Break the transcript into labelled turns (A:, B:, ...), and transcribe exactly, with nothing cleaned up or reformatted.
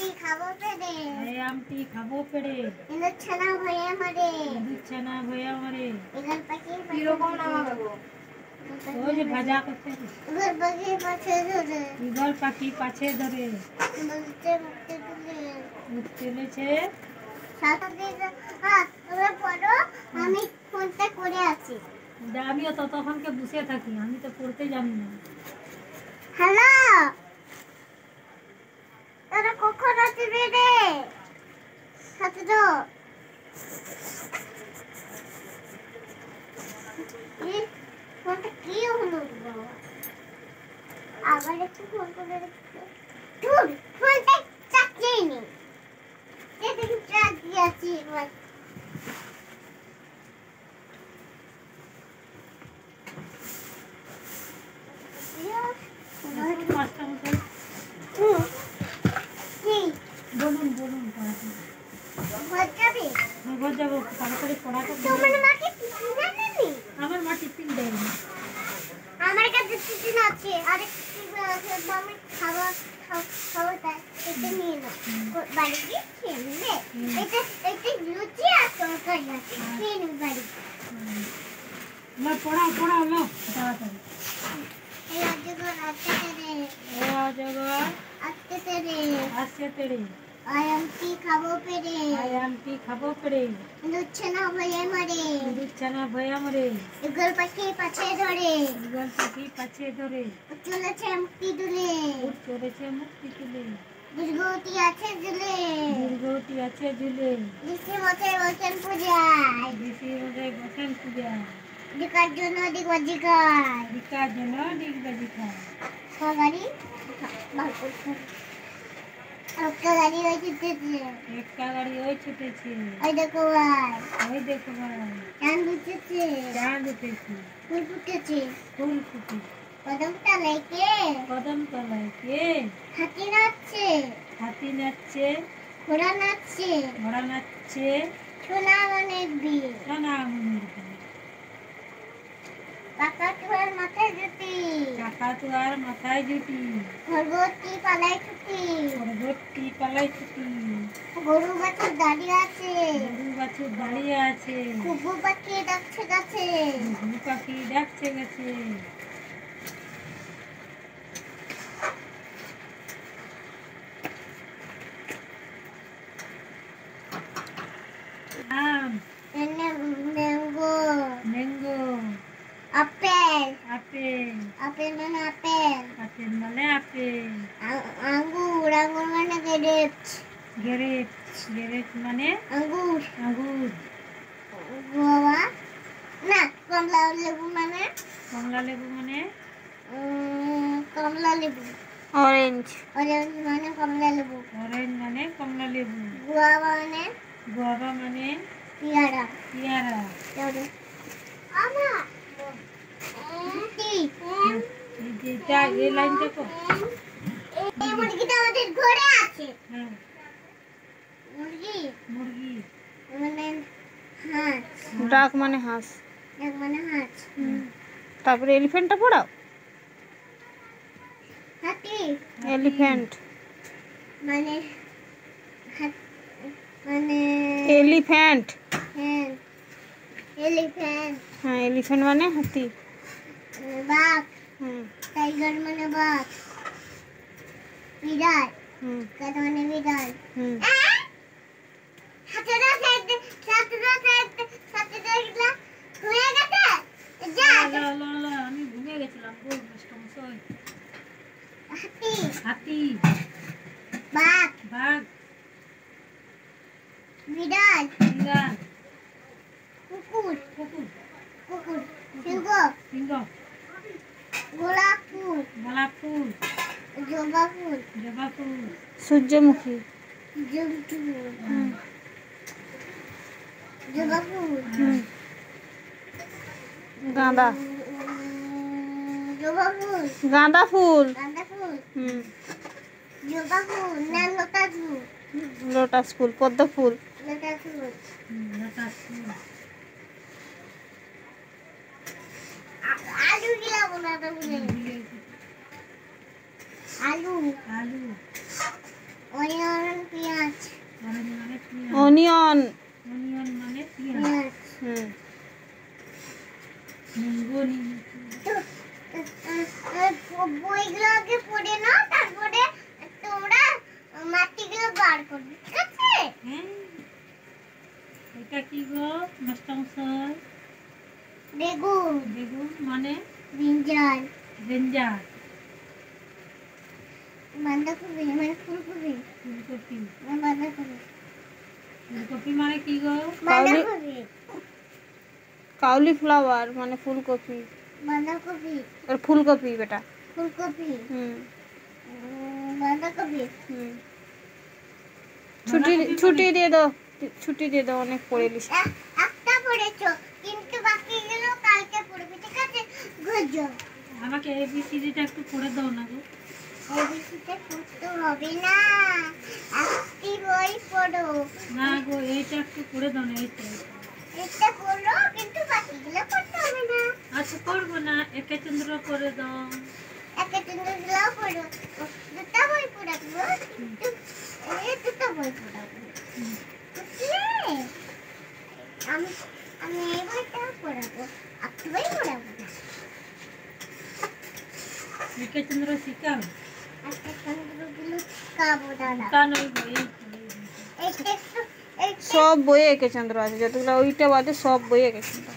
A: খাবো পেড়ে
B: এই আমটি খাবো পেড়ে
A: ইন্দুর ছানা ভয়ে মরে
B: ইঁদুর ছানা ভয়া মরে
A: ইগল পাখি
C: কিরকম নামাবে গো?
B: ওই যে ভাজা করতে
A: ইগল পাখি পাছে ধরে
B: ঈগল পাখি পাছে ধরে
A: বলতে মুক্তি তুলে
B: তুলেছে
A: সাথে দিকে হ্যাঁ তোমরা পড়ো আমি ফোনটা করে আছি
B: আমিও ততক্ষণকে বসে থাকি আমি তো পড়তে জানি না
A: হ্যালো তোরা কখন আসবি রে সাথে তো এই ফোনটা কি হলো বাবা আবার একটু ফোন করে ধুর ফোনটা চাকিয়ে নি এই দেখি চাক দিয়েছি এবার
B: মাস্টারমশাই বলুন বলুন
A: ঘর যাবি
B: ঘর যাবো তাড়াতাড়ি পড়াটা
A: তোমার মাকে টিফিন আনেনি
B: আমার মা টিফিন দেয়নি
A: আমার কাছে টিফিন আছে আরেক টিফিন আছে আমি খাবার খাবার তাই এটা নিয়ে নাও বাড়ি গিয়ে খেয়ে নেবে এটা এটা লুচি আর তরকারি আছে খেয়ে নেবে বাড়ি
B: না পড়াও পড়াও নাও তাড়াতাড়ি
A: এই অজগর আসতে রে
B: এ অজগর
A: আসতে রে
B: আসছে তেড়ে
A: আই এম টি খাবো পেরে
B: আই আমটি খাবো পেড়ে
A: লুচ্ছে না ভয়ে মরে
B: ইঁদুর ছানা ভয়া মরে
A: ইগল পাখি পাছে ধরে
B: ঈগল পাখি পাছে ধরে
A: চলেছে মুক্তি দুলে
B: উঠ চলেছে মুক্তি তুলে
A: দুর্গতি আছে দুলে
B: দুর্গতি আছে ঝুলে
A: ঋষি মশাই বসেন পূজায়
B: বেশি মজায় বসেন পূজা
A: দিকার জন্য দিক অধিকার
B: ভিকার জন্য ডিগবাজি খায়
A: গাড়ি বার করছে একটা গাড়ি ওই ছুটেছে
B: একটা গাড়ি ওই ছুটেছে
A: ওই দেখো ভাই
B: ওই দেখো ভাই
A: চাঁদ উঠেছে
B: চাঁদ উঠেছে
A: ফুল ফুটেছে
B: ফুল ফুটে
A: কদম তলায় কে
B: কদম তলায় কে
A: হাতি নাচছে
B: হাতি নাচছে
A: ঘোড়া নাচছে
B: ঘোড়া নাচছে
A: সোনা মনের বিয়ে
B: সোনা মনের বিয়ে
A: কাকাতুয়ার মাথায় জুতি
B: কাকাতুয়ার মাথায় জুটি
A: খরগোশটি পালায় ছুটি
B: খরগোশটি পালাই ছুটি
A: গরু বাছুর দাঁড়িয়ে আছে
B: গরু বাছুর দাঁড়িয়ে আছে
A: ঘুঘু পাখি ডাকছে গাছে
B: ঘুঘু পাখি ডাকছে গেছে আম
A: এনে mango
B: mango
A: apple
B: apple
A: apple মানে আপেল
B: আপেল মানে আপেল
A: আ- আঙ্গুর আঙ্গুর মানে গ্রেপস
B: গ্রেপস গ্রেপস মানে
A: আঙ্গুর
B: আঙ্গুর
A: গোয়া না কমলা লেবু মানে
B: কমলা লেবু মানে
A: উম, কমলা লেবু
C: অরেঞ্জ
A: অরেঞ্জ মানে কমলা লেবু
B: অরেঞ্জ মানে কমলা লেবু
A: গোয়া মানে
B: গোয়াবা মানে
A: পেয়ারা
B: পেয়ারা
A: পেয়ারা আমা টি
B: এই যে এটা এই লাইন দেখো
A: এই মুরগিটা আমাদের ঘরে আছে
B: হ্যাঁ
A: মুরগি
B: মুরগি
A: মানে হাঁস
C: ডাক মানে হাঁস
A: এক মানে হাঁস
C: তারপরে এলিফ্যান্টটা পড়াও
A: হাতি
C: এলিফ্যান্ট
A: মানে হাত- মানে
C: এলিফ্যান্ট
A: হ্যাঁ এলিফ্যান্ট
C: হ্যাঁ এলিফ্যান্ট মানে হাতি
A: বাঘ
C: হুম
A: টাইগার মানে বাঘ বিড়াল
C: হুম
A: কাত মানে বিড়াল
C: হুম
A: সাতটা সাইড সাতটা সাইড সাতটা গিলা হয়ে গেছে যা
B: লা, লা, লা, আমি ঘুমিয়ে গেছিলাম গো মাস্টারমশাই
A: হাতি
B: হাতি
A: বাঘ
B: বাঘ
A: বিড়াল
B: বিড়াল
A: কুকুর
B: কুকুর
A: কুকুর সিংহ
B: সিংহ
A: গোলাপ ফুল
B: গোলাপ ফুল
A: জবা ফুল
B: জবা ফুল
C: সূর্যমুখী
A: জবা ফুল
C: হুম
A: জবা ফুল
C: হুম গাঁদা
A: জবা ফুল
C: গাঁদা ফুল
A: গাঁদা ফুল
C: হুম
A: জবা ফুল না লতা ফুল
C: লোটাস ফুল পদ্ম ফুল
A: লতা ফুল
B: হুম, লতাস ফুল
A: আ- আলু গিলা বোনাটা ফুলে আলু
B: আলু
A: অনিয়ন
C: অনিয়ন।
B: অনিয়ন মানে পেঁয়াজ।
C: হুম
B: মুঙ্গনি।
A: বইগুলো আগে পড়ে নাও, তারপরে তোমরা মাটিগুলো বার করবে, ঠিক আছে?
B: হ্যাঁ, এটা কি গো মাস্টারমশাই?
A: বেগুন।
B: বেগুন মানে
A: ব্রিঞ্জাল।
B: ব্রিঞ্জাল।
A: বাঁধাকপি মানে ফুলকপি।
B: ফুলকপি।
A: বাঁধাকপি।
B: ফুলকপি মানে কি গো?
A: বাঁধাকপি।
C: কাউলি ফ্লাওয়ার মানে ফুলকপি।
A: বাঁধাকপি।
C: আর ফুলকপি বেটা।
A: ফুলকপি।
C: হুম
A: বাঁধাকপি।
C: হুম ছুটি ছুটি দিয়ে দাও, ছুটি দিয়ে দাও, অনেক পড়ে লিস।
A: একটা পড়েছো, কিন্তু বাকিগুলো কালকে পড়বে, ঠিক আছে? Good job.
B: আমাকে এবিসিডিটা একটু পড়ে দাও না গো।
A: এবিসিটা পড়তে হবে না, একটি বই পড়ো।
B: না গো, এইটা একটু পড়ে দাও না। এইটা
A: এটা পড়ো, কিন্তু বাকিগুলো পড়তে হবে না।
B: আচ্ছা, পড়বো না, একে চন্দ্র করে দাও।
A: একটা তিনগুলো পড়ো, দুটো বই পড়াবো, কিন্তু এই দুটো বই পড়াবো, বুঝলে? আমি আমি এই বইটা পড়াবো, একটা বই পড়াবো না।
B: একে চন্দ্র শিখাও।
A: একটা চন্দ্রগুলো কাবো দাদা।
B: তা নয় বই।
A: এই টেক্সট এই
C: সব বইয়ে একে চন্দ্র আছে, যতগুলো ওইটা বাদে সব বইয়ে একে চন্দ্র।